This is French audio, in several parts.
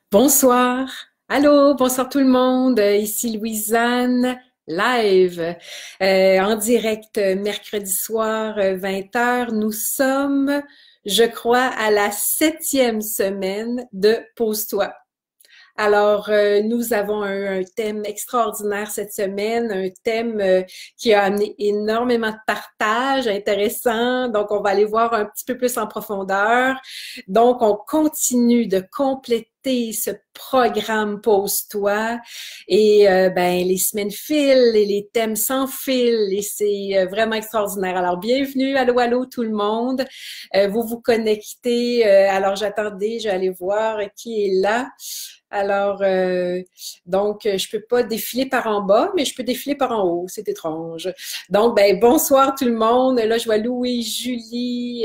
Bonsoir. Allô, bonsoir tout le monde. Ici Louisanne, live, en direct mercredi soir, 20 heures. Nous sommes, je crois, à la 7e semaine de Pose-toi. Alors, nous avons un thème extraordinaire cette semaine, un thème qui a amené énormément de partage intéressant. Donc, on va aller voir un petit peu plus en profondeur. Donc, on continue de compléter ce programme Pose-toi et ben les semaines filent et les thèmes s'enfilent et c'est vraiment extraordinaire. Alors, bienvenue, allô, allô tout le monde. Vous vous connectez. Alors, j'attendais, je vais aller voir qui est là. Alors, donc, je peux pas défiler par en bas, mais je peux défiler par en haut. C'est étrange. Donc, ben, bonsoir tout le monde. Là, je vois Louis, Julie,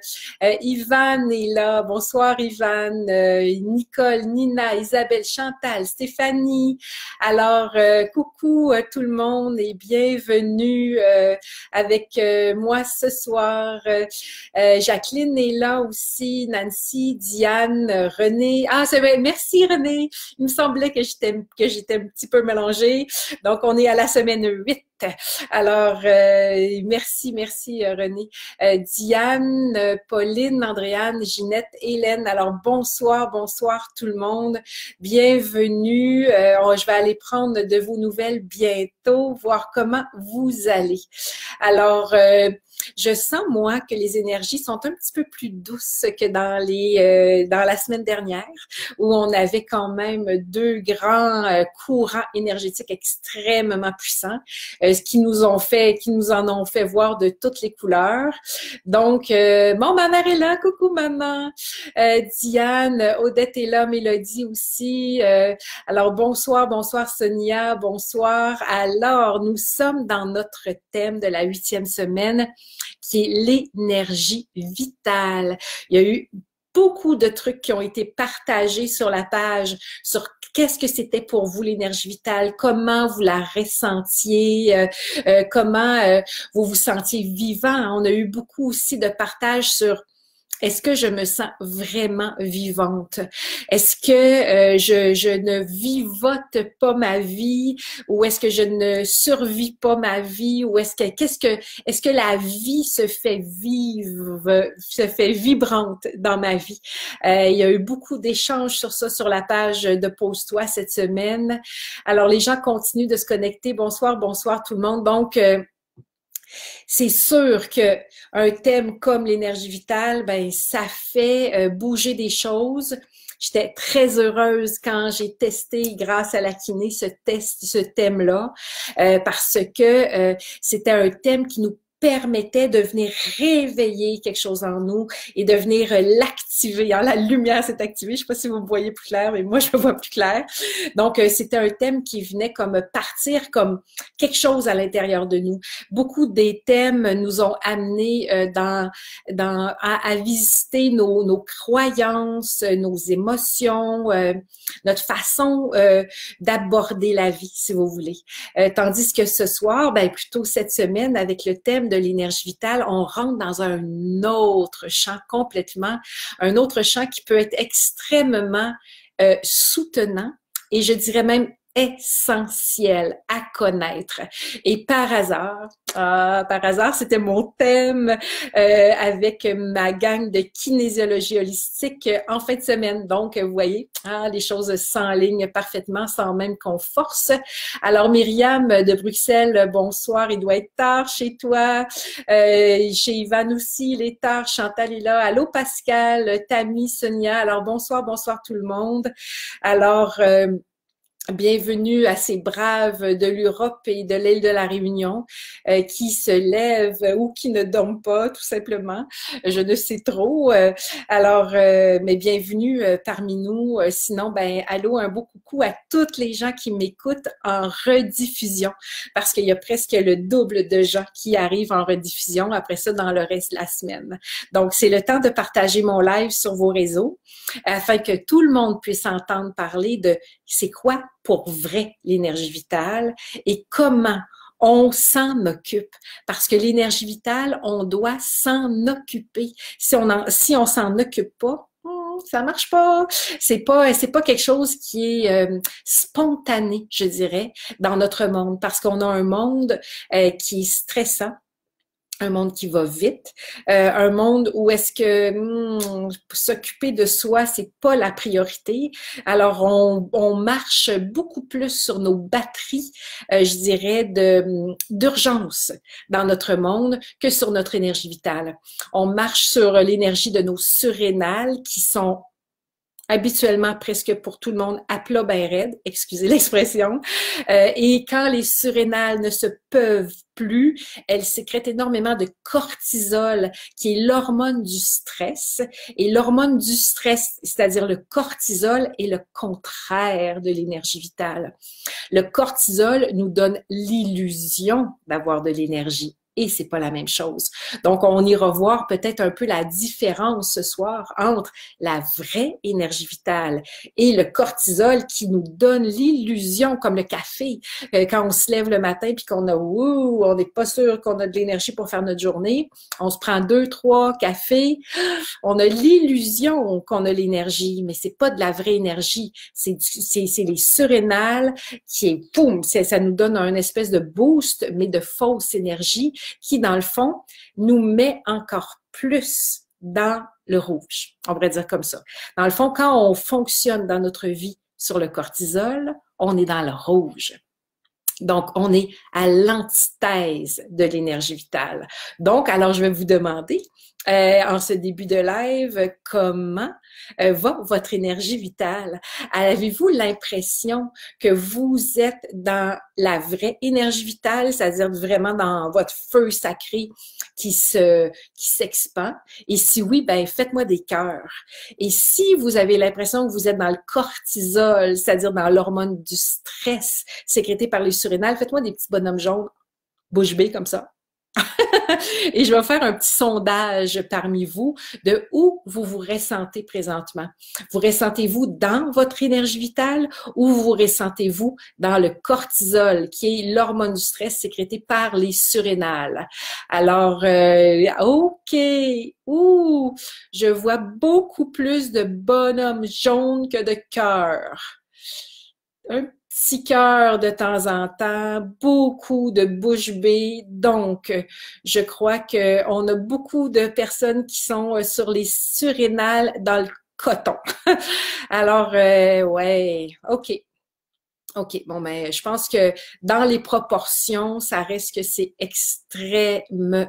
Ivan est là. Bonsoir, Ivan. Nicole, Nina, Isabelle, Chantal, Stéphanie. Alors, coucou tout le monde et bienvenue avec moi ce soir. Jacqueline est là aussi, Nancy, Diane, René. Ah, c'est vrai. Merci, René. Il me semblait que j'étais un petit peu mélangée. Donc, on est à la semaine 8. Alors, merci, René. Diane, Pauline, Andréane, Ginette, Hélène. Alors, bonsoir tout le monde. Bienvenue. Je vais aller prendre de vos nouvelles bientôt, voir comment vous allez. Alors, je sens, moi, que les énergies sont un petit peu plus douces que dans la semaine dernière, où on avait quand même deux grands courants énergétiques extrêmement puissants, qui nous en ont fait voir de toutes les couleurs. Donc, bon, ma mère est là, coucou maman. Diane, Odette est là, Mélodie aussi. Alors, bonsoir Sonia, bonsoir. Alors, nous sommes dans notre thème de la 8e semaine, qui est l'énergie vitale. Il y a eu beaucoup de trucs qui ont été partagés sur la page sur qu'est-ce que c'était pour vous l'énergie vitale, comment vous la ressentiez, comment vous vous sentiez vivant. On a eu beaucoup aussi de partages sur est-ce que je me sens vraiment vivante? Est-ce que je ne vivote pas ma vie ou est-ce que je ne survis pas ma vie ou est-ce que la vie se fait vivre, se fait vibrante dans ma vie? Il y a eu beaucoup d'échanges sur ça sur la page de Pose-toi cette semaine. Alors les gens continuent de se connecter. Bonsoir tout le monde. Donc c'est sûr que un thème comme l'énergie vitale, ben ça fait bouger des choses. J'étais très heureuse quand j'ai testé, grâce à la kiné, ce thème-là, parce que c'était un thème qui nous permettait de venir réveiller quelque chose en nous et de venir l'activer. Alors, la lumière s'est activée. Je sais pas si vous me voyez plus clair, mais moi, je me vois plus clair. Donc, c'était un thème qui venait comme partir comme quelque chose à l'intérieur de nous. Beaucoup des thèmes nous ont amenés à visiter nos croyances, nos émotions, notre façon d'aborder la vie, si vous voulez. Tandis que ce soir, ben plutôt cette semaine, avec le thème de l'énergie vitale, on rentre dans un autre champ complètement, un autre champ qui peut être extrêmement soutenant et je dirais même essentiel à connaître. Et par hasard, c'était mon thème avec ma gang de kinésiologie holistique en fin de semaine. Donc, vous voyez, les choses s'enlignent parfaitement sans même qu'on force. Alors, Myriam de Bruxelles, bonsoir. Il doit être tard chez toi. Chez Ivan aussi, il est tard. Chantal est là. Allô, Pascal, Tammy, Sonia. Alors, bonsoir tout le monde. Alors, bienvenue à ces braves de l'Europe et de l'île de la Réunion qui se lèvent ou qui ne dorment pas, tout simplement. Je ne sais trop. Alors, mais bienvenue parmi nous. Sinon, ben, allô, un beau coucou à toutes les gens qui m'écoutent en rediffusion, parce qu'il y a presque le double de gens qui arrivent en rediffusion après ça dans le reste de la semaine. Donc, c'est le temps de partager mon live sur vos réseaux afin que tout le monde puisse entendre parler de c'est quoi pour vrai l'énergie vitale et comment on s'en occupe. Parce que l'énergie vitale, on doit s'en occuper. Si on s'en occupe pas, ça marche pas. C'est pas quelque chose qui est spontané, je dirais, dans notre monde, parce qu'on a un monde qui est stressant, un monde qui va vite, un monde où est-ce que s'occuper de soi, c'est pas la priorité. Alors, on marche beaucoup plus sur nos batteries, je dirais, d'urgence dans notre monde que sur notre énergie vitale. On marche sur l'énergie de nos surrénales qui sont habituellement presque pour tout le monde à plat ben raide, excusez l'expression. Et quand les surrénales ne se peuvent plus, elles sécrètent énormément de cortisol, qui est l'hormone du stress. Et l'hormone du stress, c'est-à-dire le cortisol, est le contraire de l'énergie vitale. Le cortisol nous donne l'illusion d'avoir de l'énergie. Et c'est pas la même chose. Donc, on ira voir peut-être un peu la différence ce soir entre la vraie énergie vitale et le cortisol qui nous donne l'illusion, comme le café, quand on se lève le matin puis qu'on a, on n'est pas sûr qu'on a de l'énergie pour faire notre journée. On se prend 2, 3 cafés. On a l'illusion qu'on a l'énergie, mais c'est pas de la vraie énergie. C'est les surrénales qui est, boum, ça nous donne un espèce de boost, mais de fausse énergie qui, dans le fond, nous met encore plus dans le rouge. On pourrait dire comme ça. Dans le fond, quand on fonctionne dans notre vie sur le cortisol, on est dans le rouge. Donc, on est à l'antithèse de l'énergie vitale. Donc, alors, je vais vous demander, en ce début de live, comment va votre énergie vitale? Avez-vous l'impression que vous êtes dans la vraie énergie vitale, c'est-à-dire vraiment dans votre feu sacré qui s'expand? Et si oui, ben faites-moi des cœurs. Et si vous avez l'impression que vous êtes dans le cortisol, c'est-à-dire dans l'hormone du stress sécrétée par les surrénales, faites-moi des petits bonhommes jaunes, bouche bée comme ça. Et je vais faire un petit sondage parmi vous de où vous vous ressentez présentement. Vous ressentez-vous dans votre énergie vitale ou vous ressentez-vous dans le cortisol, qui est l'hormone du stress sécrétée par les surrénales? Alors, OK. Ouh, je vois beaucoup plus de bonhommes jaunes que de cœurs. Un petit cœur de temps en temps, beaucoup de bouche bée. Donc, je crois qu'on a beaucoup de personnes qui sont sur les surrénales dans le coton. Alors, ouais, OK. OK, bon, ben, je pense que dans les proportions, ça reste que c'est extrêmement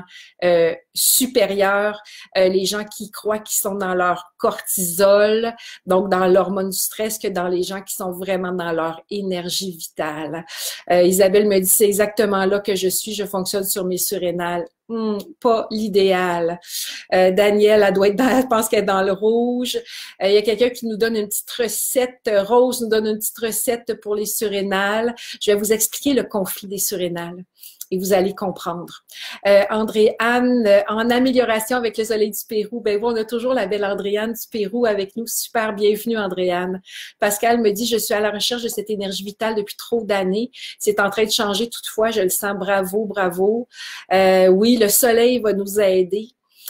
supérieur. Les gens qui croient qu'ils sont dans leur cortisol, donc dans l'hormone du stress, que dans les gens qui sont vraiment dans leur énergie vitale. Isabelle me dit, c'est exactement là que je suis, je fonctionne sur mes surrénales. Pas l'idéal. Danielle, elle pense qu'elle est dans le rouge. Il y a quelqu'un qui nous donne une petite recette. Rose nous donne une petite recette pour les surrénales. Je vais vous expliquer le conflit des surrénales et vous allez comprendre. André-Anne, en amélioration avec le soleil du Pérou. Ben oui, on a toujours la belle André-Anne du Pérou avec nous. Super, bienvenue André-Anne. Pascal me dit, je suis à la recherche de cette énergie vitale depuis trop d'années. C'est en train de changer toutefois, je le sens. Bravo, bravo. Oui, le soleil va nous aider.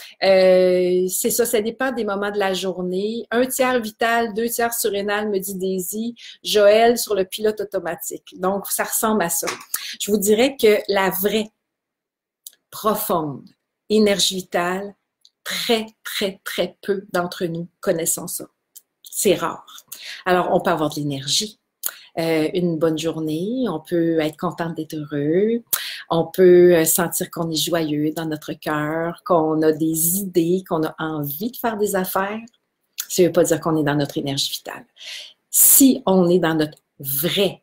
C'est ça, ça dépend des moments de la journée. 1/3 vital, 2/3 surrénal, me dit Daisy. Joël sur le pilote automatique. Donc, ça ressemble à ça. Je vous dirais que la vraie, profonde énergie vitale, très, très, très peu d'entre nous connaissons ça. C'est rare. Alors, on peut avoir de l'énergie, une bonne journée, on peut être content d'être heureux, on peut sentir qu'on est joyeux dans notre cœur, qu'on a des idées, qu'on a envie de faire des affaires. Ça ne veut pas dire qu'on est dans notre énergie vitale. Si on est dans notre vraie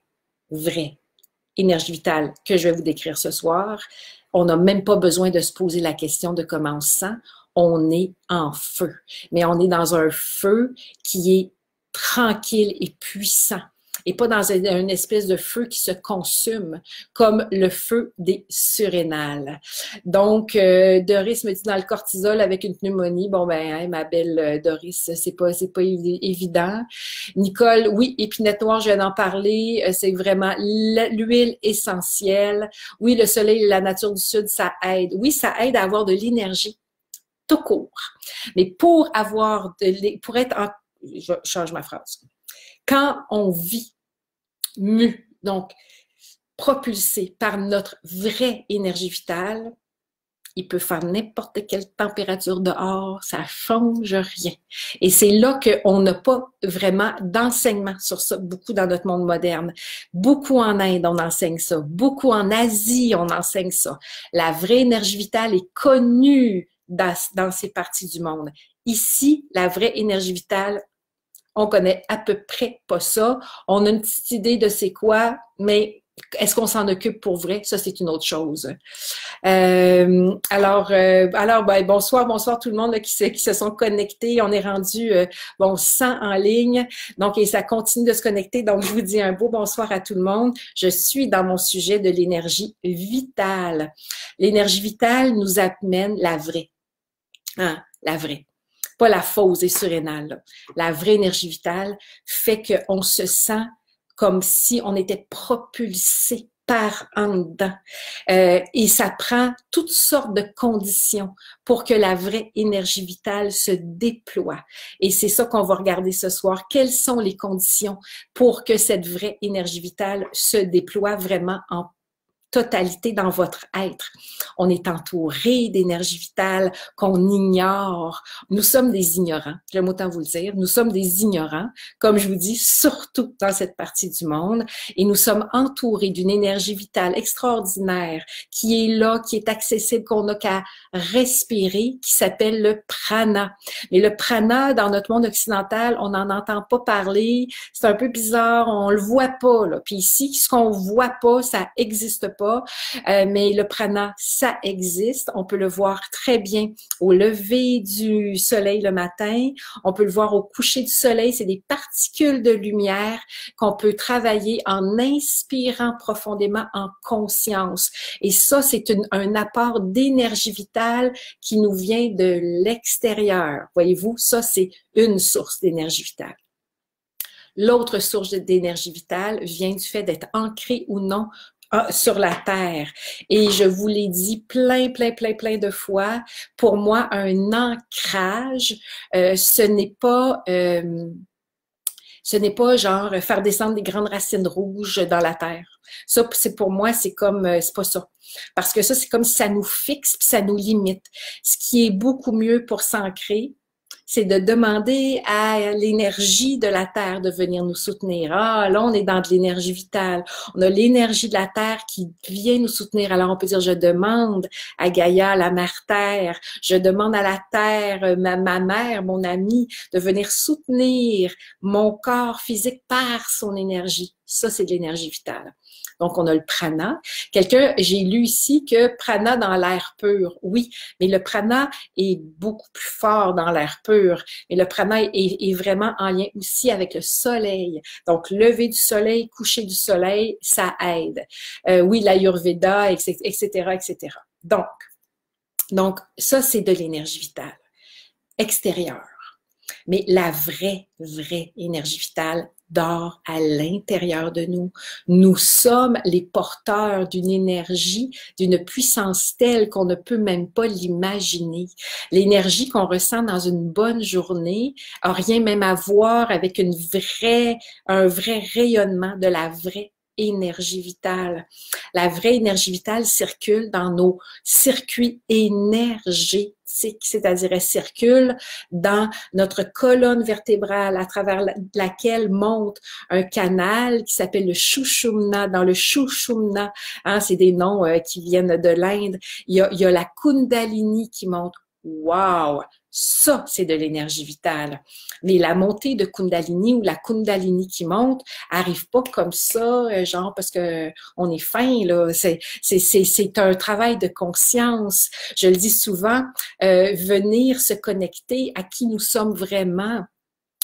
énergie vitale que je vais vous décrire ce soir, on n'a même pas besoin de se poser la question de comment on se sent. On est en feu. Mais on est dans un feu qui est tranquille et puissant. Et pas dans une espèce de feu qui se consume, comme le feu des surrénales. Donc, Doris me dit dans le cortisol avec une pneumonie. Bon, ben, hein, ma belle Doris, c'est pas évident. Nicole, oui, épinette noire, je viens d'en parler. C'est vraiment l'huile essentielle. Oui, le soleil et la nature du sud, ça aide. Oui, ça aide à avoir de l'énergie. tout court. Mais pour avoir pour être en, je change ma phrase. Quand on vit mu, donc propulsé par notre vraie énergie vitale, il peut faire n'importe quelle température dehors, ça change rien. Et c'est là qu'on n'a pas vraiment d'enseignement sur ça, beaucoup dans notre monde moderne. Beaucoup en Inde, on enseigne ça. Beaucoup en Asie, on enseigne ça. La vraie énergie vitale est connue dans ces parties du monde. Ici, la vraie énergie vitale, on connaît à peu près pas ça. On a une petite idée de c'est quoi, mais est-ce qu'on s'en occupe pour vrai? Ça, c'est une autre chose. Ben, bonsoir tout le monde là, qui se sont connectés. On est rendu 100 en ligne, donc et ça continue de se connecter. Donc, je vous dis un beau bonsoir à tout le monde. Je suis dans mon sujet de l'énergie vitale. L'énergie vitale nous amène la vraie. Hein, la vraie. Pas la fausse et surrénale. Là. La vraie énergie vitale fait qu'on se sent comme si on était propulsé par en dedans. Et ça prend toutes sortes de conditions pour que la vraie énergie vitale se déploie. Et c'est ça qu'on va regarder ce soir. Quelles sont les conditions pour que cette vraie énergie vitale se déploie vraiment en totalité dans votre être. On est entouré d'énergie vitale qu'on ignore. Nous sommes des ignorants, j'aime autant vous le dire. Nous sommes des ignorants, comme je vous dis, surtout dans cette partie du monde. Et nous sommes entourés d'une énergie vitale extraordinaire qui est là, qui est accessible, qu'on n'a qu'à respirer, qui s'appelle le prana. Mais le prana, dans notre monde occidental, on n'en entend pas parler. C'est un peu bizarre, on le voit pas, là. Puis ici, ce qu'on voit pas, ça existe pas, mais le prana, ça existe. On peut le voir très bien au lever du soleil le matin. On peut le voir au coucher du soleil. C'est des particules de lumière qu'on peut travailler en inspirant profondément en conscience. Et ça, c'est un apport d'énergie vitale qui nous vient de l'extérieur. Voyez-vous, ça, c'est une source d'énergie vitale. L'autre source d'énergie vitale vient du fait d'être ancré ou non sur la terre. Et je vous l'ai dit plein de fois, pour moi, un ancrage, ce n'est pas genre faire descendre des grandes racines rouges dans la terre. Ça, c'est pour moi, c'est pas ça. Parce que ça, c'est comme si ça nous fixe puis ça nous limite. Ce qui est beaucoup mieux pour s'ancrer, c'est de demander à l'énergie de la Terre de venir nous soutenir. Ah, là, on est dans de l'énergie vitale. On a l'énergie de la Terre qui vient nous soutenir. Alors, on peut dire, je demande à Gaïa, la mère Terre, je demande à la Terre, ma mère, mon amie, de venir soutenir mon corps physique par son énergie. Ça, c'est de l'énergie vitale. Donc, on a le prana. J'ai lu ici que prana dans l'air pur. Oui, mais le prana est beaucoup plus fort dans l'air pur. Mais le prana est vraiment en lien aussi avec le soleil. Donc, lever du soleil, coucher du soleil, ça aide. Oui, l'Ayurveda, etc., etc. Donc, ça, c'est de l'énergie vitale extérieure. Mais la vraie énergie vitale dort à l'intérieur de nous. Nous sommes les porteurs d'une énergie, d'une puissance telle qu'on ne peut même pas l'imaginer. L'énergie qu'on ressent dans une bonne journée a rien même à voir avec un vrai rayonnement de la vraie énergie vitale. La vraie énergie vitale circule dans nos circuits énergétiques, c'est-à-dire elle circule dans notre colonne vertébrale à travers laquelle monte un canal qui s'appelle le Shushumna. Dans le Shushumna, hein, c'est des noms qui viennent de l'Inde, il y a la Kundalini qui monte. Wow! Ça, c'est de l'énergie vitale. Mais la montée de Kundalini ou la Kundalini qui monte arrive pas comme ça, genre parce que on est fin, là. C'est un travail de conscience. Je le dis souvent, venir se connecter à qui nous sommes vraiment.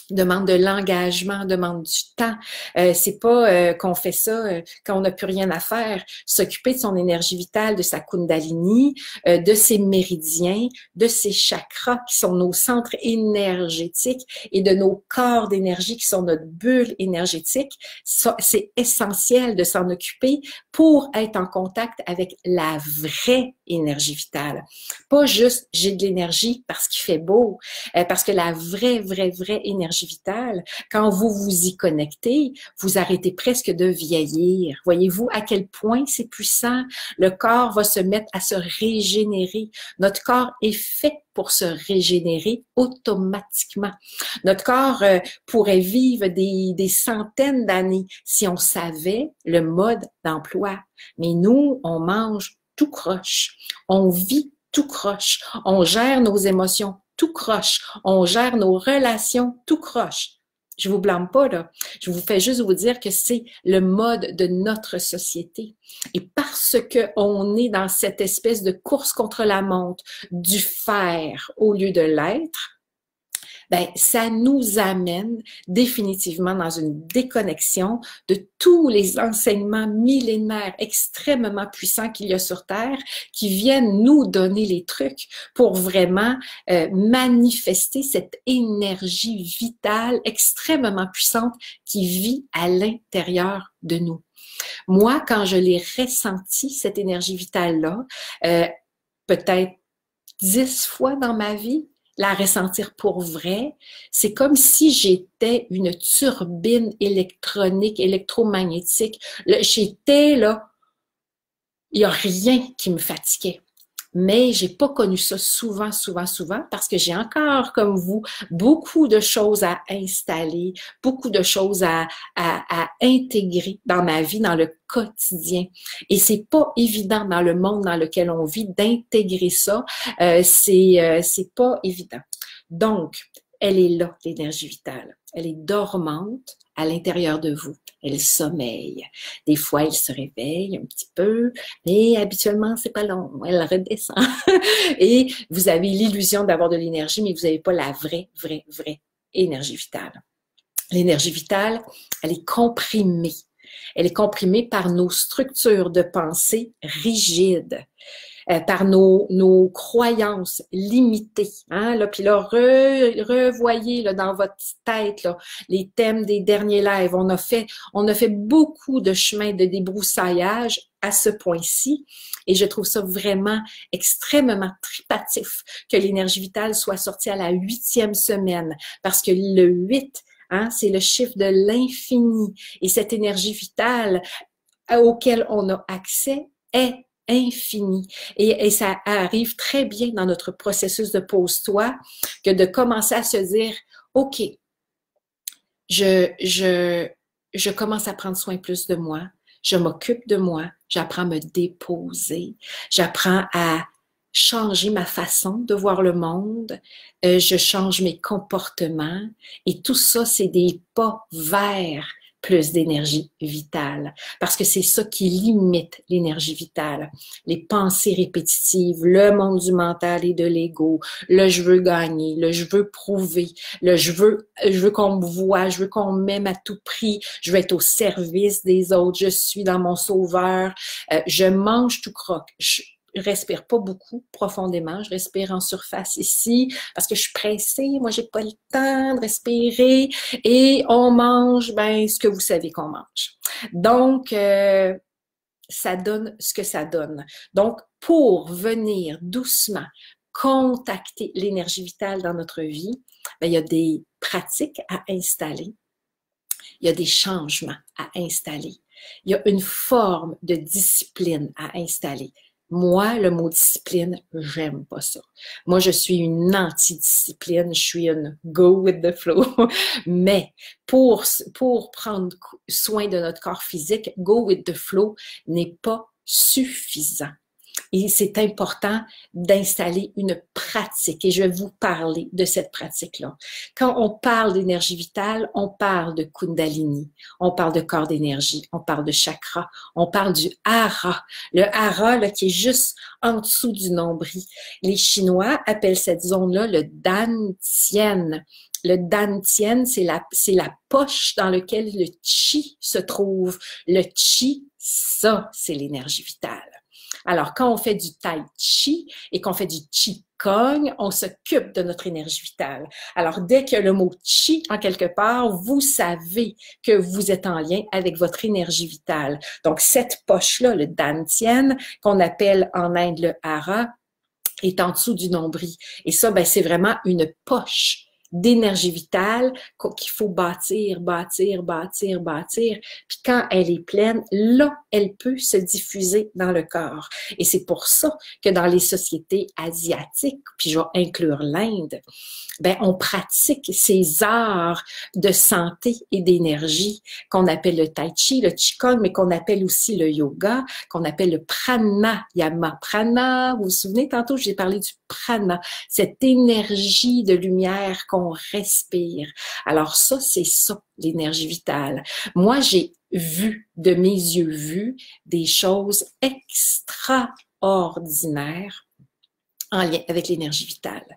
demande de l'engagement, demande du temps. C'est pas qu'on fait ça quand on n'a plus rien à faire. S'occuper de son énergie vitale, de sa Kundalini, de ses méridiens, de ses chakras qui sont nos centres énergétiques et de nos corps d'énergie qui sont notre bulle énergétique. C'est essentiel de s'en occuper pour être en contact avec la vraie énergie vitale. Pas juste j'ai de l'énergie parce qu'il fait beau, parce que la vraie énergie vitale, quand vous vous y connectez, vous arrêtez presque de vieillir. Voyez-vous à quel point c'est puissant? Le corps va se mettre à se régénérer. Notre corps est fait pour se régénérer automatiquement. Notre corps pourrait vivre des centaines d'années si on savait le mode d'emploi. Mais nous, on mange tout croche. On vit tout croche. On gère nos émotions tout croche. On gère nos relations tout croche. Je vous blâme pas, là. Je vous fais juste vous dire que c'est le mode de notre société. Et parce que on est dans cette espèce de course contre la montre, du faire au lieu de l'être, ben, ça nous amène définitivement dans une déconnexion de tous les enseignements millénaires extrêmement puissants qu'il y a sur Terre qui viennent nous donner les trucs pour vraiment manifester cette énergie vitale extrêmement puissante qui vit à l'intérieur de nous. Moi, quand je l'ai ressenti, cette énergie vitale-là, peut-être 10 fois dans ma vie, la ressentir pour vrai, c'est comme si j'étais une turbine électronique, électromagnétique. J'étais là, il n'y a rien qui me fatiguait. Mais j'ai pas connu ça souvent, parce que j'ai encore, comme vous, beaucoup de choses à installer, beaucoup de choses à intégrer dans ma vie, dans le quotidien. Et c'est pas évident dans le monde dans lequel on vit d'intégrer ça. C'est pas évident. Donc, elle est là, l'énergie vitale. Elle est dormante à l'intérieur de vous. Elle sommeille. Des fois, elle se réveille un petit peu, mais habituellement, c'est pas long. Elle redescend. Et vous avez l'illusion d'avoir de l'énergie, mais vous n'avez pas la vraie énergie vitale. L'énergie vitale, elle est comprimée. Elle est comprimée par nos structures de pensée rigides. Par nos croyances limitées. Hein, là, puis là, revoyez là, dans votre tête là, les thèmes des derniers lives. On a fait beaucoup de chemin de débroussaillage à ce point-ci et je trouve ça vraiment extrêmement tripatif que l'énergie vitale soit sortie à la 8e semaine parce que le 8, hein, c'est le chiffre de l'infini et cette énergie vitale auquel on a accès est infini. Et ça arrive très bien dans notre processus de pose-toi que de commencer à se dire, OK, je commence à prendre soin plus de moi, je m'occupe de moi, j'apprends à me déposer, j'apprends à changer ma façon de voir le monde, je change mes comportements et tout ça, c'est des pas vers plus d'énergie vitale. Parce que c'est ça qui limite l'énergie vitale. Les pensées répétitives, le monde du mental et de l'ego, le je veux gagner, le je veux prouver, le je veux qu'on me voie, je veux qu'on m'aime à tout prix, je veux être au service des autres, je suis dans mon sauveur, je mange tout croque. Je respire pas beaucoup profondément, je respire en surface ici parce que je suis pressée, moi j'ai pas le temps de respirer et on mange ben ce que vous savez qu'on mange. Donc ça donne ce que ça donne. Donc pour venir doucement contacter l'énergie vitale dans notre vie, ben, il y a des pratiques à installer, il y a des changements à installer, il y a une forme de discipline à installer. Moi, le mot discipline, j'aime pas ça. Moi, je suis une anti-discipline, je suis une go with the flow. Mais pour prendre soin de notre corps physique, go with the flow n'est pas suffisant. Et c'est important d'installer une pratique. Et je vais vous parler de cette pratique-là. Quand on parle d'énergie vitale, on parle de Kundalini, on parle de corps d'énergie, on parle de chakra, on parle du hara. Le hara, là, qui est juste en dessous du nombril. Les Chinois appellent cette zone-là le dantian. Le dantian, c'est la poche dans laquelle le chi se trouve. Le chi, ça, c'est l'énergie vitale. Alors, quand on fait du tai chi et qu'on fait du qigong, on s'occupe de notre énergie vitale. Alors, dès qu'il y a le mot chi en quelque part, vous savez que vous êtes en lien avec votre énergie vitale. Donc, cette poche-là, le dantian, qu'on appelle en Inde le hara, est en dessous du nombril. Et ça, ben, c'est vraiment une poche d'énergie vitale qu'il faut bâtir, bâtir, bâtir, bâtir. Puis quand elle est pleine, là, elle peut se diffuser dans le corps. Et c'est pour ça que dans les sociétés asiatiques, puis je vais inclure l'Inde, ben, on pratique ces arts de santé et d'énergie qu'on appelle le tai chi, le qigong, mais qu'on appelle aussi le yoga, qu'on appelle le pranayama. Prana, vous vous souvenez, tantôt, j'ai parlé du prana, cette énergie de lumière qu'on respire. Alors ça, c'est ça, l'énergie vitale. Moi, j'ai vu, de mes yeux vus, des choses extraordinaires en lien avec l'énergie vitale.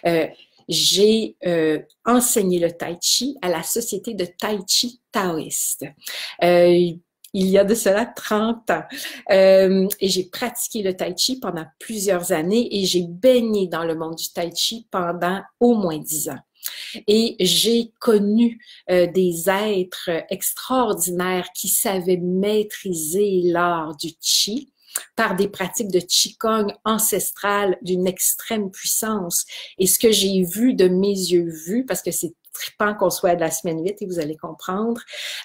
J'ai enseigné le tai chi à la société de tai chi taoïste. Il y a de cela 30 ans. Et j'ai pratiqué le tai chi pendant plusieurs années et j'ai baigné dans le monde du tai chi pendant au moins 10 ans. Et j'ai connu des êtres extraordinaires qui savaient maîtriser l'art du chi par des pratiques de qigong ancestrales d'une extrême puissance. Et ce que j'ai vu de mes yeux vus, parce que c'est trippant qu'on soit de la semaine 8 et vous allez comprendre,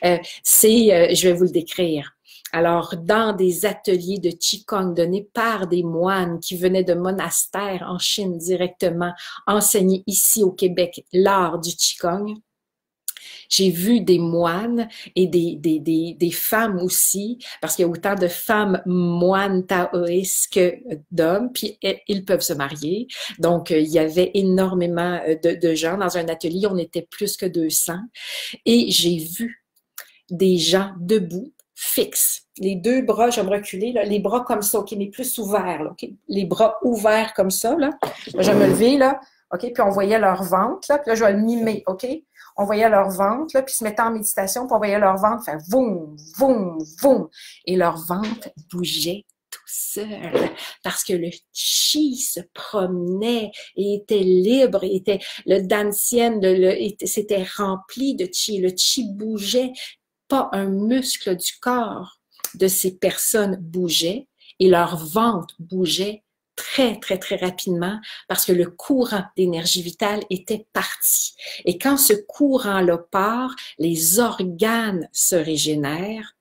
je vais vous le décrire. Alors, dans des ateliers de qigong donnés par des moines qui venaient de monastères en Chine directement, enseigner ici au Québec l'art du qigong, j'ai vu des moines et des femmes aussi, parce qu'il y a autant de femmes moines taoïstes que d'hommes, puis ils peuvent se marier. Donc, il y avait énormément de gens dans un atelier, on était plus que 200. Et j'ai vu des gens debout, fixes. Les deux bras, je vais me reculer, là, les bras comme ça, OK, mais plus ouverts, là, OK? Les bras ouverts comme ça, là. Je vais me lever, là, OK? Puis on voyait leur ventre, là, puis là, je vais le mimer, OK? On voyait leur ventre, là, puis se mettait en méditation, puis on voyait leur ventre faire voum, voum, voum. Et leur ventre bougeait tout seul, parce que le chi se promenait et était libre, et était le dantian, c'était rempli de chi. Le chi bougeait, pas un muscle du corps de ces personnes bougeait, et leur ventre bougeait très, très, très rapidement parce que le courant d'énergie vitale était parti. Et quand ce courant-là part, les organes se régénèrent,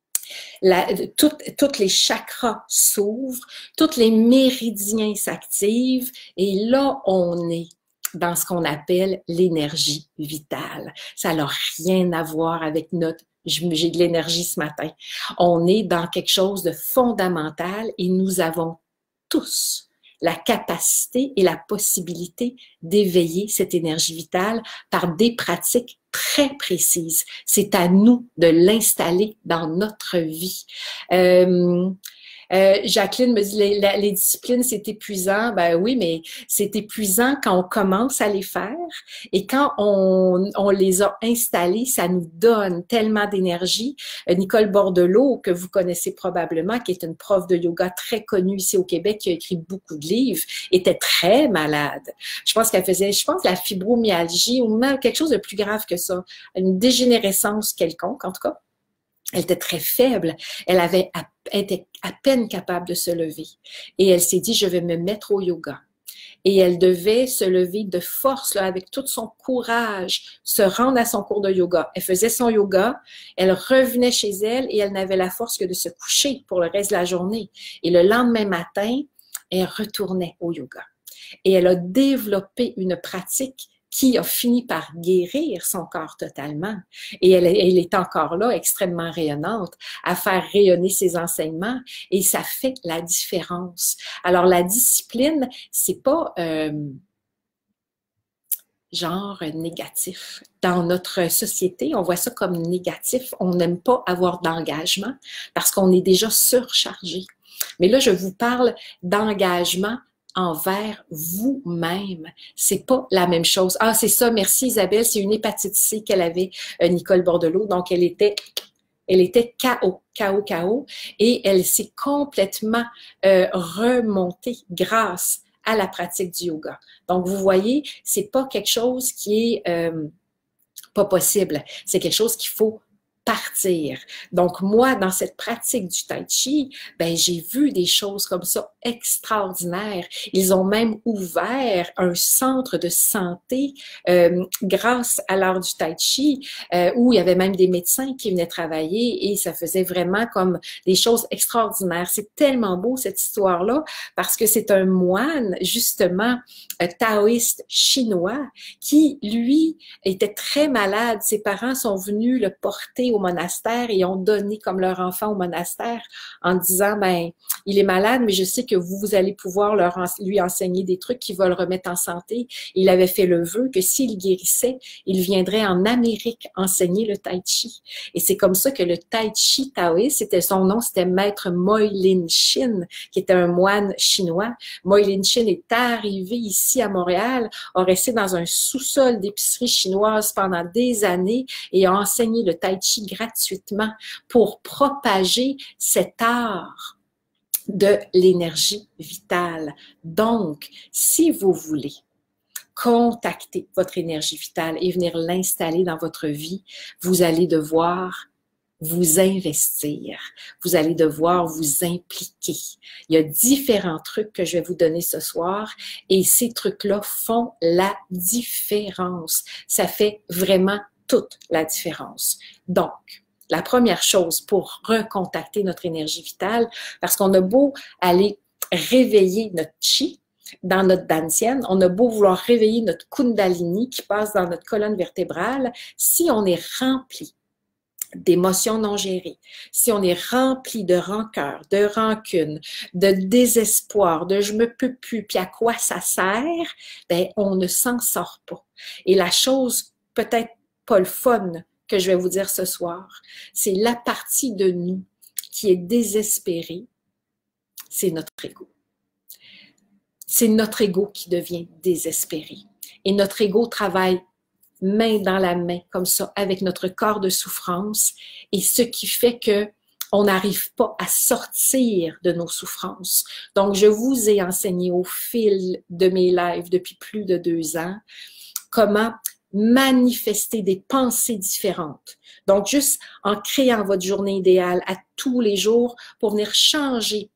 toutes les chakras s'ouvrent, tous les méridiens s'activent, et là, on est dans ce qu'on appelle l'énergie vitale. Ça n'a rien à voir avec notre j'ai de l'énergie ce matin. On est dans quelque chose de fondamental et nous avons tous la capacité et la possibilité d'éveiller cette énergie vitale par des pratiques très précises. C'est à nous de l'installer dans notre vie. Jacqueline me dit les disciplines, c'est épuisant. Ben oui, mais c'est épuisant quand on commence à les faire et quand on les a installées, ça nous donne tellement d'énergie. Nicole Bordelot, que vous connaissez probablement, qui est une prof de yoga très connue ici au Québec, qui a écrit beaucoup de livres, était très malade. Je pense qu'elle faisait, la fibromyalgie ou même quelque chose de plus grave que ça, une dégénérescence quelconque, en tout cas. Elle était très faible. Elle était à peine capable de se lever. Et elle s'est dit, je vais me mettre au yoga. Et elle devait se lever de force, là, avec tout son courage, se rendre à son cours de yoga. Elle faisait son yoga, elle revenait chez elle et elle n'avait la force que de se coucher pour le reste de la journée. Et le lendemain matin, elle retournait au yoga. Et elle a développé une pratique qui a fini par guérir son corps totalement. Et elle est encore là, extrêmement rayonnante, à faire rayonner ses enseignements, et ça fait la différence. Alors, la discipline, c'est pas genre négatif. Dans notre société, on voit ça comme négatif. On n'aime pas avoir d'engagement parce qu'on est déjà surchargé. Mais là, je vous parle d'engagement envers vous-même. C'est pas la même chose. Ah, c'est ça, merci Isabelle, c'est une hépatite C qu'elle avait, Nicole Bordelot. Donc, elle était KO, et elle s'est complètement remontée grâce à la pratique du yoga. Donc, vous voyez, c'est pas quelque chose qui est pas possible. C'est quelque chose qu'il faut partir. Donc, moi, dans cette pratique du Tai Chi, ben, j'ai vu des choses comme ça extraordinaires. Ils ont même ouvert un centre de santé grâce à l'art du Tai Chi, où il y avait même des médecins qui venaient travailler et ça faisait vraiment comme des choses extraordinaires. C'est tellement beau, cette histoire-là, parce que c'est un moine, justement, taoïste chinois, qui, lui, était très malade. Ses parents sont venus le porter au monastère et ont donné comme leur enfant au monastère en disant, ben, il est malade, mais je sais que vous allez pouvoir lui enseigner des trucs qui vont le remettre en santé. Il avait fait le vœu que s'il guérissait, il viendrait en Amérique enseigner le Tai Chi. Et c'est comme ça que le Tai Chi taoïste, c'était son nom, c'était Maître Moylin Shin, qui était un moine chinois. Moylin Shin est arrivé ici à Montréal, a resté dans un sous-sol d'épicerie chinoise pendant des années et a enseigné le Tai Chi gratuitement pour propager cet art de l'énergie vitale. Donc, si vous voulez contacter votre énergie vitale et venir l'installer dans votre vie, vous allez devoir vous investir. Vous allez devoir vous impliquer. Il y a différents trucs que je vais vous donner ce soir et ces trucs-là font la différence. Ça fait vraiment toute la différence. Donc, la première chose pour recontacter notre énergie vitale, parce qu'on a beau aller réveiller notre chi dans notre dantienne, on a beau vouloir réveiller notre kundalini qui passe dans notre colonne vertébrale, si on est rempli d'émotions non gérées, si on est rempli de rancœur, de rancune, de désespoir, de je me peux plus, puis à quoi ça sert, ben on ne s'en sort pas. Et la chose peut-être pas le fun que je vais vous dire ce soir, c'est la partie de nous qui est désespérée, c'est notre ego. C'est notre ego qui devient désespéré. Et notre ego travaille main dans la main, comme ça, avec notre corps de souffrance, et ce qui fait que on n'arrive pas à sortir de nos souffrances. Donc, je vous ai enseigné au fil de mes lives depuis plus de 2 ans comment manifester des pensées différentes. Donc, juste en créant votre journée idéale à tous les jours pour venir changer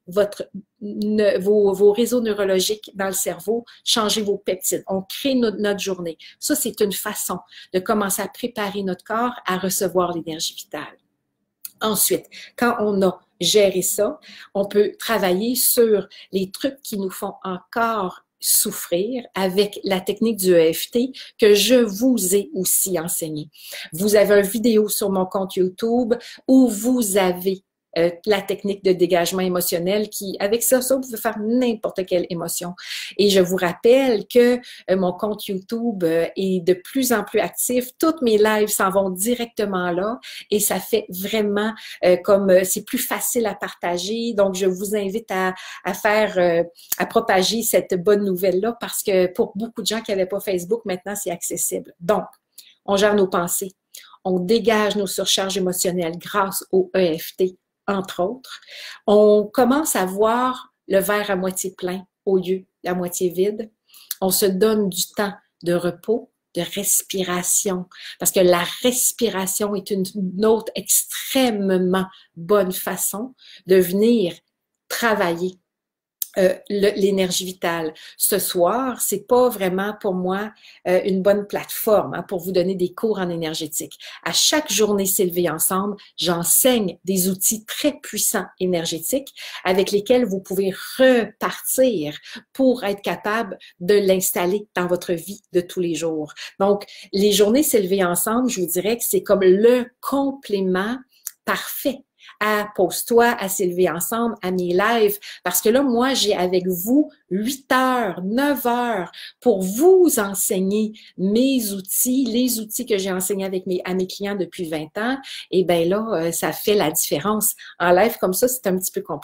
vos réseaux neurologiques dans le cerveau, changer vos peptides. On crée notre journée. Ça, c'est une façon de commencer à préparer notre corps à recevoir l'énergie vitale. Ensuite, quand on a géré ça, on peut travailler sur les trucs qui nous font encore souffrir avec la technique du EFT que je vous ai aussi enseigné. Vous avez une vidéo sur mon compte YouTube où vous avez la technique de dégagement émotionnel qui, avec ça, vous pouvez faire n'importe quelle émotion. Et je vous rappelle que mon compte YouTube est de plus en plus actif. Toutes mes lives s'en vont directement là et ça fait vraiment comme c'est plus facile à partager. Donc, je vous invite à faire, à propager cette bonne nouvelle-là parce que pour beaucoup de gens qui n'avaient pas Facebook, maintenant, c'est accessible. Donc, on gère nos pensées. On dégage nos surcharges émotionnelles grâce au EFT, entre autres. On commence à voir le verre à moitié plein au lieu de la moitié vide. On se donne du temps de repos, de respiration, parce que la respiration est une autre extrêmement bonne façon de venir travailler l'énergie vitale. Ce soir, c'est pas vraiment pour moi une bonne plateforme pour vous donner des cours en énergétique. À chaque journée s'élever ensemble, j'enseigne des outils très puissants énergétiques avec lesquels vous pouvez repartir pour être capable de l'installer dans votre vie de tous les jours. Donc, les journées s'élever ensemble, je vous dirais que c'est comme le complément parfait à Pose-toi, à s'élever ensemble, à mes lives, parce que là, moi, j'ai avec vous 8 heures, 9 heures pour vous enseigner mes outils, les outils que j'ai enseignés à mes clients depuis 20 ans. Et bien là, ça fait la différence. En live comme ça, c'est un petit peu compliqué.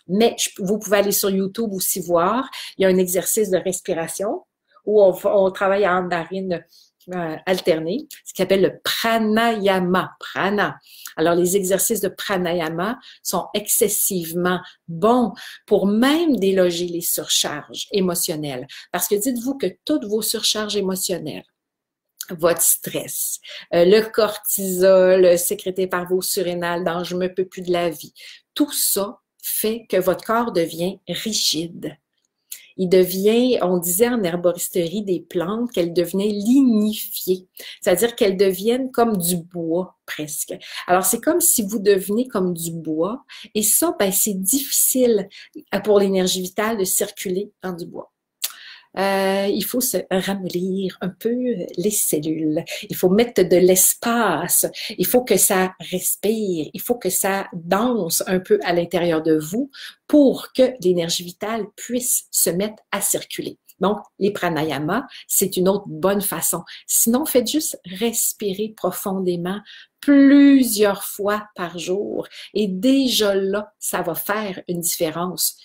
Mais vous pouvez aller sur YouTube aussi voir. Il y a un exercice de respiration où on travaille en narine alternée, ce qui s'appelle le pranayama. Prana. Alors, les exercices de pranayama sont excessivement bons pour même déloger les surcharges émotionnelles. Parce que dites-vous que toutes vos surcharges émotionnelles, votre stress, le cortisol sécrété par vos surrénales dans je me peux plus de la vie, tout ça fait que votre corps devient rigide. Il devient, on disait en herboristerie des plantes qu'elles devenaient lignifiées, c'est-à-dire qu'elles deviennent comme du bois presque. Alors c'est comme si vous devenez comme du bois et ça, ben, c'est difficile pour l'énergie vitale de circuler dans du bois. Il faut se ramollir un peu les cellules. Il faut mettre de l'espace. Il faut que ça respire. Il faut que ça danse un peu à l'intérieur de vous pour que l'énergie vitale puisse se mettre à circuler. Donc, les pranayamas, c'est une autre bonne façon. Sinon, faites juste respirer profondément plusieurs fois par jour. Et déjà là, ça va faire une différence.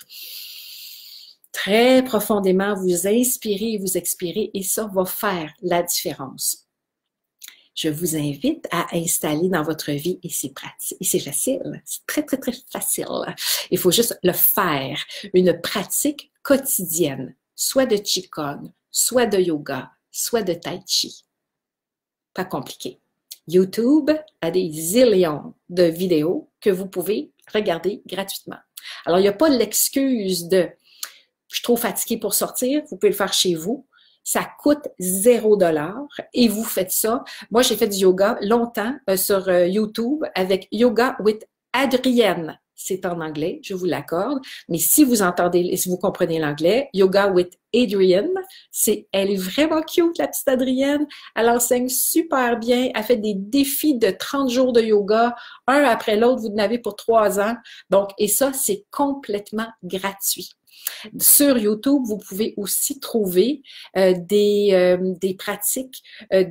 Très profondément, vous inspirez et vous expirez et ça va faire la différence. Je vous invite à installer dans votre vie et c'est pratique, et c'est facile, c'est très, très, très facile. Il faut juste le faire, une pratique quotidienne, soit de Qigong, soit de yoga, soit de Tai Chi. Pas compliqué. YouTube a des zillions de vidéos que vous pouvez regarder gratuitement. Alors, il n'y a pas l'excuse de je suis trop fatiguée pour sortir, vous pouvez le faire chez vous. Ça coûte $0 et vous faites ça. Moi, j'ai fait du yoga longtemps sur YouTube avec Yoga with Adrienne. C'est en anglais, je vous l'accorde. Mais si vous entendez, si vous comprenez l'anglais, Yoga with Adrienne, elle est vraiment cute, la petite Adrienne. Elle enseigne super bien. Elle fait des défis de 30 jours de yoga, un après l'autre. Vous en avez pour 3 ans. Donc, et ça, c'est complètement gratuit. Sur YouTube, vous pouvez aussi trouver des pratiques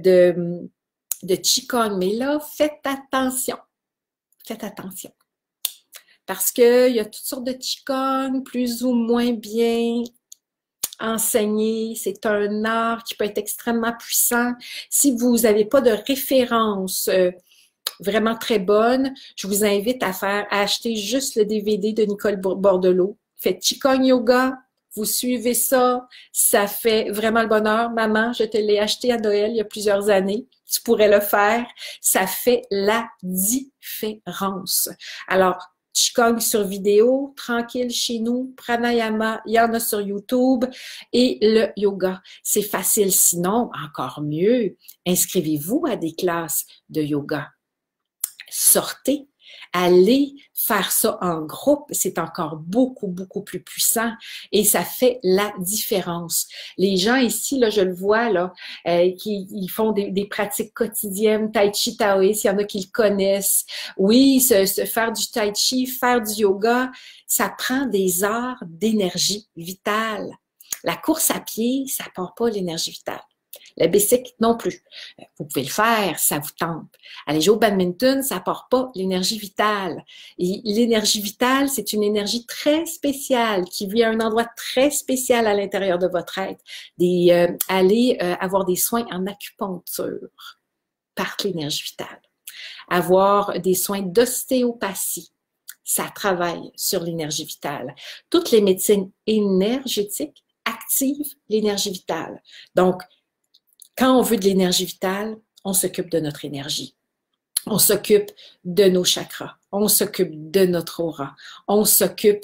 de Qigong. Mais là, faites attention. Faites attention. Parce qu'il y a toutes sortes de Qigong, plus ou moins bien enseignés. C'est un art qui peut être extrêmement puissant. Si vous n'avez pas de référence vraiment très bonne, je vous invite à acheter juste le DVD de Nicole Bordelot. Faites Qigong Yoga, vous suivez ça, ça fait vraiment le bonheur. Maman, je te l'ai acheté à Noël il y a plusieurs années, tu pourrais le faire, ça fait la différence. Alors, Qigong sur vidéo, tranquille chez nous, pranayama, il y en a sur YouTube et le yoga, c'est facile. Sinon, encore mieux, inscrivez-vous à des classes de yoga. Sortez. Allez faire ça en groupe, c'est encore beaucoup, beaucoup plus puissant et ça fait la différence. Les gens ici, là, je le vois, là, ils font des pratiques quotidiennes, Tai Chi, Taoï, s'il y en a qui le connaissent. Oui, se faire du Tai Chi, faire du yoga, ça prend des heures d'énergie vitale. La course à pied, ça ne part pas l'énergie vitale. Le bicycle non plus. Vous pouvez le faire, ça vous tente. Aller jouer au badminton, ça n'apporte pas l'énergie vitale. Et l'énergie vitale, c'est une énergie très spéciale qui vit à un endroit très spécial à l'intérieur de votre être. Aller avoir des soins en acupuncture par l'énergie vitale. Avoir des soins d'ostéopathie. Ça travaille sur l'énergie vitale. Toutes les médecines énergétiques activent l'énergie vitale. Donc, quand on veut de l'énergie vitale, on s'occupe de notre énergie. On s'occupe de nos chakras. On s'occupe de notre aura. On s'occupe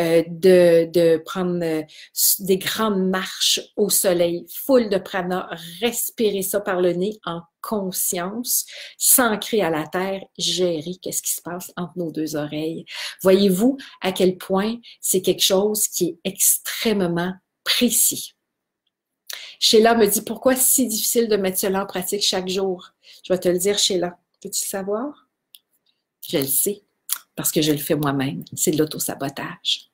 de prendre des grandes marches au soleil, full de prana, respirer ça par le nez en conscience, s'ancrer à la terre, gérer qu'est-ce qui se passe entre nos deux oreilles. Voyez-vous à quel point c'est quelque chose qui est extrêmement précis. Sheila me dit, pourquoi c'est si difficile de mettre cela en pratique chaque jour? Je vais te le dire, Sheila. Peux-tu le savoir? Je le sais, parce que je le fais moi-même. C'est de l'autosabotage.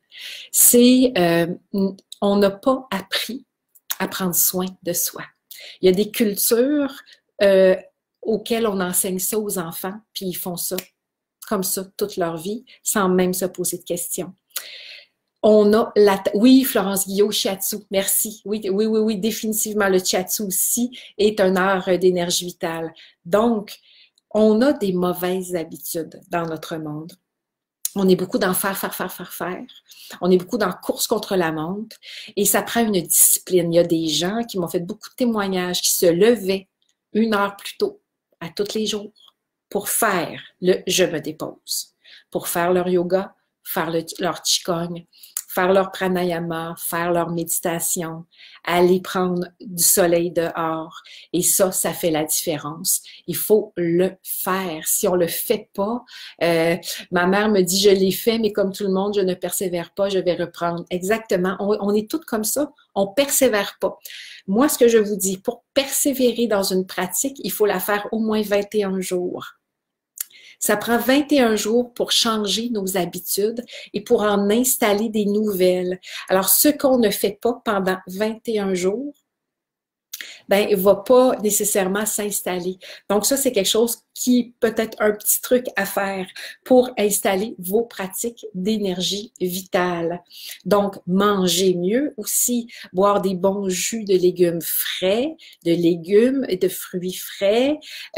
On n'a pas appris à prendre soin de soi. Il y a des cultures auxquelles on enseigne ça aux enfants, puis ils font ça comme ça toute leur vie, sans même se poser de questions. On a la... Oui, Florence Guillot, shiatsu, merci. Oui, oui, oui, oui, définitivement, le shiatsu aussi est un art d'énergie vitale. Donc, on a des mauvaises habitudes dans notre monde. On est beaucoup dans faire, faire, faire, faire, faire. On est beaucoup dans course contre la montre et ça prend une discipline. Il y a des gens qui m'ont fait beaucoup de témoignages, qui se levaient 1 heure plus tôt à tous les jours pour faire le je me dépose, pour faire leur yoga, faire leur qigong, faire leur pranayama, faire leur méditation, aller prendre du soleil dehors. Et ça fait la différence. Il faut le faire. Si on le fait pas, ma mère me dit, je l'ai fait, mais comme tout le monde, je ne persévère pas, je vais reprendre. Exactement. On est toutes comme ça. On persévère pas. Moi, ce que je vous dis, pour persévérer dans une pratique, il faut la faire au moins 21 jours. Ça prend 21 jours pour changer nos habitudes et pour en installer des nouvelles. Alors, ce qu'on ne fait pas pendant 21 jours, ben, il va pas nécessairement s'installer. Donc, ça, c'est quelque chose qui peut être un petit truc à faire pour installer vos pratiques d'énergie vitale. Donc, manger mieux aussi, boire des bons jus de légumes frais, de légumes et de fruits frais,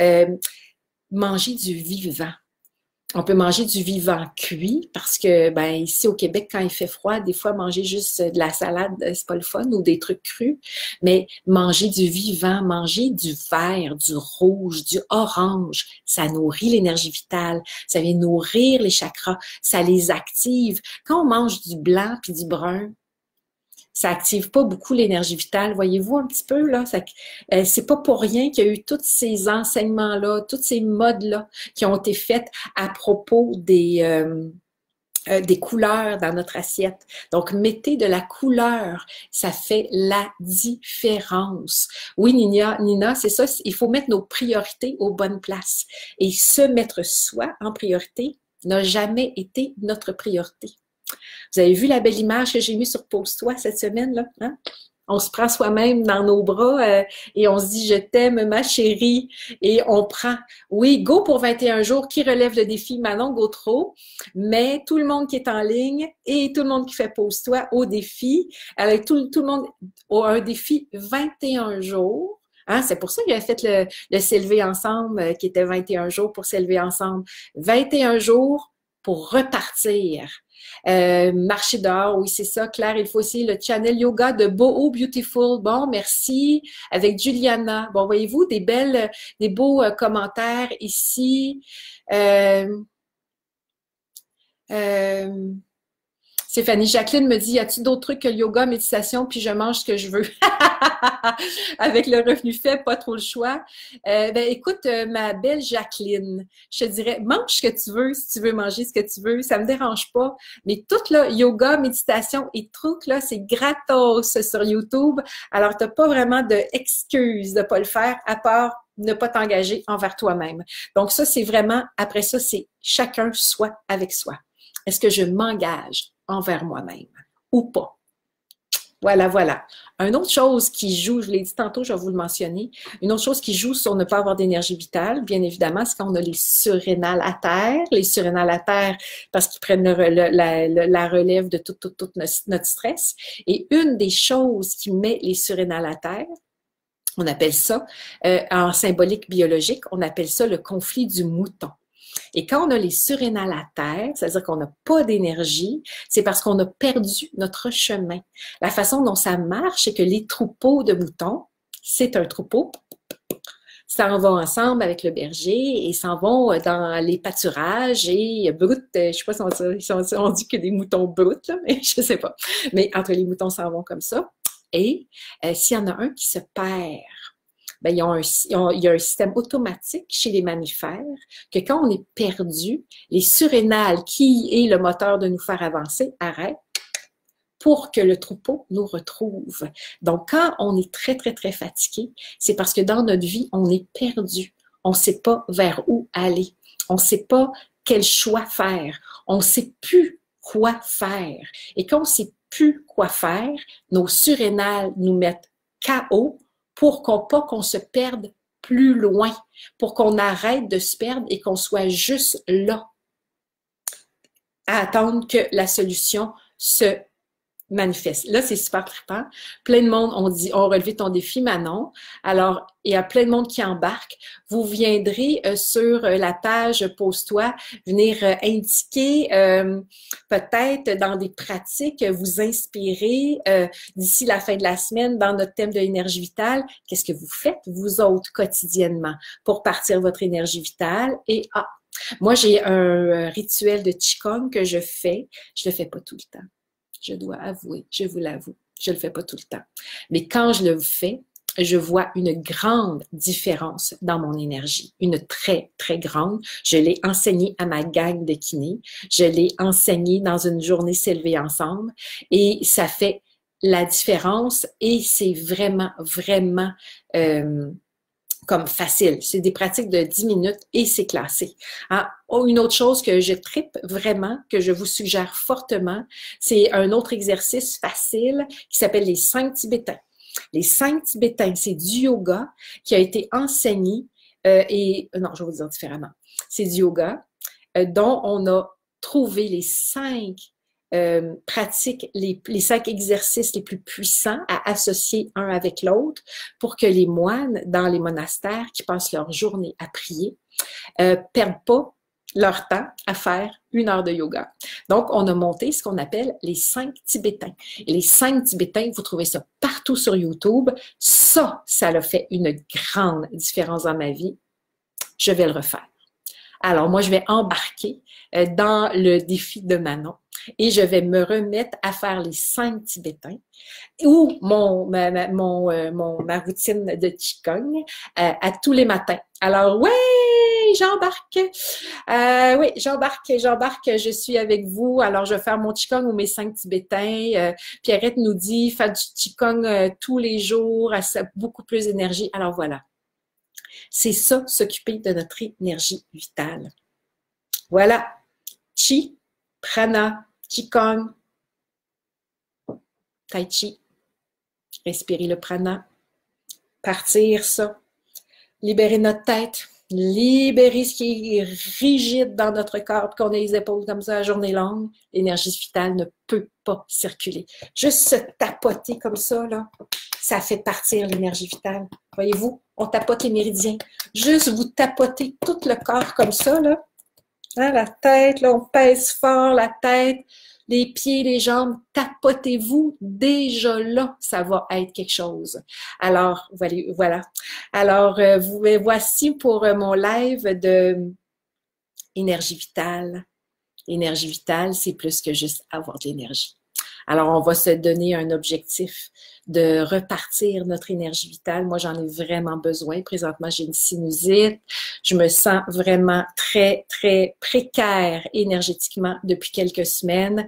manger du vivant. On peut manger du vivant cuit parce que, ben, ici au Québec, quand il fait froid, des fois, manger juste de la salade, c'est pas le fun ou des trucs crus. Mais manger du vivant, manger du vert, du rouge, du orange, ça nourrit l'énergie vitale. Ça vient nourrir les chakras. Ça les active. Quand on mange du blanc puis du brun, ça active pas beaucoup l'énergie vitale. Voyez-vous un petit peu, là? C'est pas pour rien qu'il y a eu tous ces enseignements-là, toutes ces modes-là qui ont été faites à propos des couleurs dans notre assiette. Donc, mettez de la couleur, ça fait la différence. Oui, Nina, c'est ça, il faut mettre nos priorités aux bonnes places. Et se mettre soi en priorité n'a jamais été notre priorité. Vous avez vu la belle image que j'ai mise sur Pose-toi cette semaine, là? Hein? On se prend soi-même dans nos bras et on se dit « Je t'aime, ma chérie ». Et on prend, oui, go pour 21 jours. Qui relève le défi? Manon Gautreau. Mais tout le monde qui est en ligne et tout le monde qui fait Pose-toi au défi. Avec tout le monde a un défi 21 jours. Hein, c'est pour ça qu'il a fait le s'élever ensemble, qui était 21 jours pour s'élever ensemble. 21 jours pour repartir. Marcher dehors, oui, c'est ça, Claire, il faut aussi le channel yoga de Boho Beautiful. Bon, merci. Avec Juliana. Bon, voyez-vous, des beaux commentaires ici. Stéphanie Jacqueline me dit, y a-t-il d'autres trucs que le yoga, méditation, puis je mange ce que je veux? Avec le revenu fait, pas trop le choix. Ben écoute, ma belle Jacqueline, je te dirais, mange ce que tu veux, si tu veux manger ce que tu veux, ça me dérange pas. Mais tout là, yoga, méditation et trucs, là, c'est gratos sur YouTube. Alors, t'as pas vraiment d'excuse de pas le faire, à part ne pas t'engager envers toi-même. Donc ça, c'est vraiment, après ça, c'est chacun soi avec soi. Est-ce que je m'engage envers moi-même ou pas? Voilà, voilà. Une autre chose qui joue, je vous l'ai dit tantôt, je vais vous le mentionner, une autre chose qui joue sur ne pas avoir d'énergie vitale, bien évidemment, c'est quand on a les surrénales à terre. Les surrénales à terre, parce qu'ils prennent la relève de tout notre stress. Et une des choses qui met les surrénales à terre, on appelle ça, en symbolique biologique, on appelle ça le conflit du mouton. Et quand on a les surrénales à terre, c'est-à-dire qu'on n'a pas d'énergie, c'est parce qu'on a perdu notre chemin. La façon dont ça marche, c'est que les troupeaux de moutons, c'est un troupeau, s'en vont ensemble avec le berger et s'en vont dans les pâturages et brutes. Je sais pas si on dit que des moutons bruts, là, mais je sais pas. Mais entre les moutons s'en vont comme ça. Et s'il y en a un qui se perd, ben, il y a un système automatique chez les mammifères que quand on est perdu, les surrénales, qui est le moteur de nous faire avancer, arrêtent pour que le troupeau nous retrouve. Donc, quand on est très, très, très fatigué, c'est parce que dans notre vie, on est perdu. On ne sait pas vers où aller. On ne sait pas quel choix faire. On ne sait plus quoi faire. Et quand on ne sait plus quoi faire, nos surrénales nous mettent KO pour qu'on se perde plus loin, pour qu'on arrête de se perdre et qu'on soit juste là, à attendre que la solution se manifeste. Là, c'est super trippant. Plein de monde ont relevé ton défi, Manon. Alors, il y a plein de monde qui embarque. Vous viendrez sur la page Pose-toi, venir indiquer peut-être dans des pratiques, vous inspirer d'ici la fin de la semaine dans notre thème de l'énergie vitale. Qu'est-ce que vous faites, vous autres, quotidiennement pour partir votre énergie vitale? Et moi, j'ai un rituel de Qigong que je fais. Je le fais pas tout le temps. Je dois avouer, je vous l'avoue, je le fais pas tout le temps. Mais quand je le fais, je vois une grande différence dans mon énergie, une très, très grande. Je l'ai enseigné à ma gang de kinés, je l'ai enseigné dans une journée s'élever ensemble et ça fait la différence et c'est vraiment, vraiment comme facile. C'est des pratiques de 10 minutes et c'est classé. Hein? Oh, une autre chose que je trippe vraiment, que je vous suggère fortement, c'est un autre exercice facile qui s'appelle les 5 Tibétains. Les 5 Tibétains, c'est du yoga qui a été enseigné non, je vais vous dire différemment. C'est du yoga dont on a trouvé les 5 pratiques, les 5 exercices les plus puissants à associer un avec l'autre pour que les moines dans les monastères qui passent leur journée à prier perdent pas leur temps à faire 1 heure de yoga. Donc, on a monté ce qu'on appelle les 5 Tibétains. Et les 5 Tibétains, vous trouvez ça partout sur YouTube. Ça a fait une grande différence dans ma vie. Je vais le refaire. Alors, moi, je vais embarquer dans le défi de Manon et je vais me remettre à faire les 5 Tibétains ou ma routine de Qigong à tous les matins. Alors, ouais, j'embarque. Oui, j'embarque. Je suis avec vous. Alors, je vais faire mon Qigong ou mes 5 Tibétains. Pierrette nous dit, faire du Qigong tous les jours, beaucoup plus d'énergie. Alors, voilà. C'est ça, s'occuper de notre énergie vitale. Voilà. Chi, prana, Qigong, tai chi. Respirer le prana. Partir ça. Libérer notre tête. Libérer ce qui est rigide dans notre corps, qu'on ait les épaules comme ça la journée longue. L'énergie vitale ne peut pas circuler. Juste se tapoter comme ça, là, ça fait partir l'énergie vitale. Voyez-vous, on tapote les méridiens. Juste vous tapotez tout le corps comme ça, là. Hein, la tête, là, on pèse fort la tête, les pieds, les jambes, tapotez-vous. Déjà là, ça va être quelque chose. Alors, voilà. Alors, voici pour mon live de énergie vitale. L'énergie vitale, c'est plus que juste avoir de l'énergie. Alors, on va se donner un objectif de repartir notre énergie vitale. Moi, j'en ai vraiment besoin. Présentement, j'ai une sinusite. Je me sens vraiment très, très précaire énergétiquement depuis quelques semaines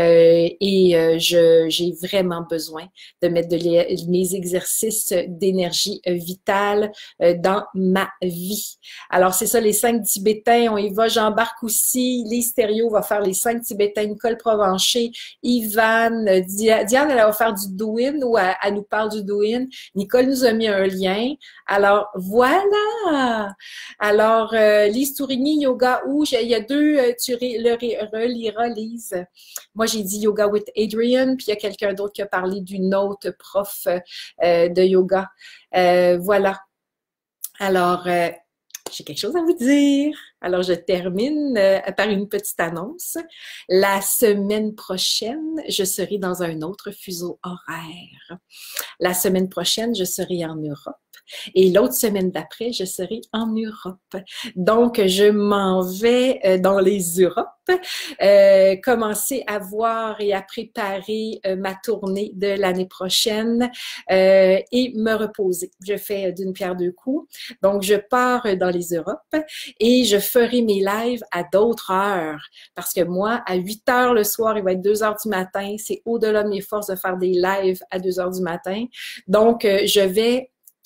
j'ai vraiment besoin de mettre mes exercices d'énergie vitale dans ma vie. Alors, c'est ça, les 5 Tibétains, on y va. J'embarque aussi. Les stéréos va faire les 5 Tibétains. Nicole Provencher, Yvan, Diane, elle va faire du douyin ou elle nous parle du douyin. Nicole nous a mis un lien. Alors, voilà! Alors, Lise Tourigny, yoga où? Il y a 2, tu le reliras, Lise. Moi, j'ai dit yoga with Adrian, puis il y a quelqu'un d'autre qui a parlé d'une autre prof de yoga. Voilà. Alors, j'ai quelque chose à vous dire. Alors, je termine par une petite annonce. La semaine prochaine, je serai dans un autre fuseau horaire. La semaine prochaine, je serai en Europe. Et l'autre semaine d'après, je serai en Europe. Donc, je m'en vais dans les Europes, commencer à voir et à préparer ma tournée de l'année prochaine et me reposer. Je fais d'une pierre deux coups. Donc, je pars dans les Europes et je ferai mes lives à d'autres heures. Parce que moi, à 8 heures le soir, il va être 2 heures du matin. C'est au-delà de mes forces de faire des lives à 2 heures du matin. Donc, je vais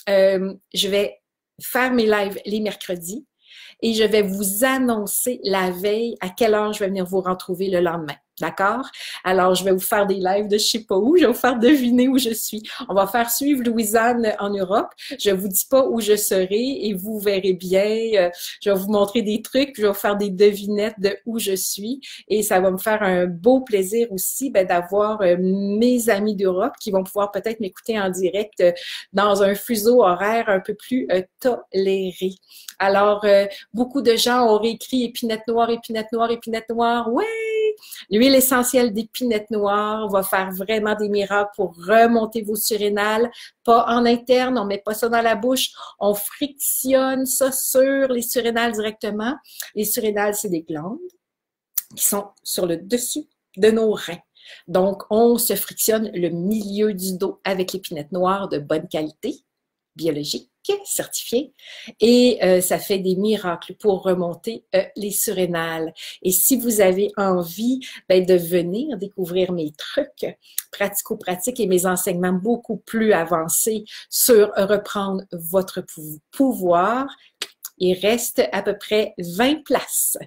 faire mes lives les mercredis et je vais vous annoncer la veille à quelle heure je vais venir vous retrouver le lendemain. D'accord? Alors, je vais vous faire des lives de je sais pas où, je vais vous faire deviner où je suis. On va faire suivre Louisanne en Europe. Je vous dis pas où je serai et vous verrez bien. Je vais vous montrer des trucs, puis je vais vous faire des devinettes de où je suis. Et ça va me faire un beau plaisir aussi d'avoir mes amis d'Europe qui vont pouvoir peut-être m'écouter en direct dans un fuseau horaire un peu plus toléré. Alors, beaucoup de gens auraient écrit épinette noire, épinette noire, épinette noire. Ouais! L'huile essentielle d'épinette noire va faire vraiment des miracles pour remonter vos surrénales. Pas en interne, on met pas ça dans la bouche. On frictionne ça sur les surrénales directement. Les surrénales, c'est des glandes qui sont sur le dessus de nos reins. Donc, on se frictionne le milieu du dos avec l'épinette noire de bonne qualité, biologique, certifié, et ça fait des miracles pour remonter les surrénales. Et si vous avez envie de venir découvrir mes trucs pratico-pratiques et mes enseignements beaucoup plus avancés sur reprendre votre pouvoir, il reste à peu près 20 places.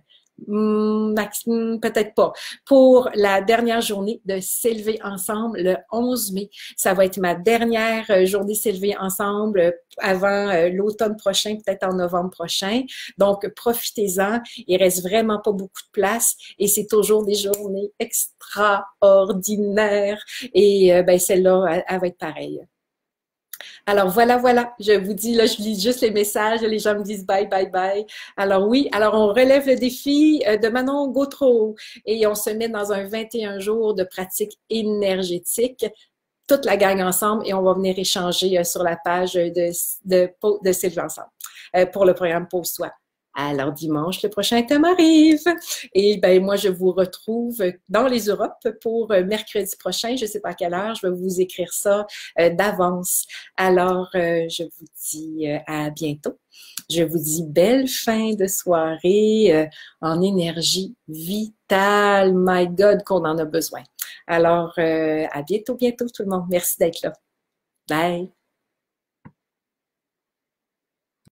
Peut-être pas. Pour la dernière journée de S'élever ensemble le 11 mai. Ça va être ma dernière journée S'élever ensemble avant l'automne prochain, peut-être en novembre prochain. Donc, profitez-en. Il reste vraiment pas beaucoup de place et c'est toujours des journées extraordinaires. Et celle-là, elle va être pareille. Alors voilà, je vous dis, là, je lis juste les messages, les gens me disent bye, bye, bye. Alors oui, alors on relève le défi de Manon Gautreau et on se met dans un 21 jours de pratique énergétique, toute la gang ensemble et on va venir échanger sur la page de Sylvie Ensemble pour le programme Pose-toi. Alors, dimanche, le prochain thème arrive. Et moi, je vous retrouve dans les Europes pour mercredi prochain. Je ne sais pas à quelle heure, je vais vous écrire ça d'avance. Alors, je vous dis à bientôt. Je vous dis belle fin de soirée en énergie vitale. My God, qu'on en a besoin. Alors, à bientôt tout le monde. Merci d'être là. Bye!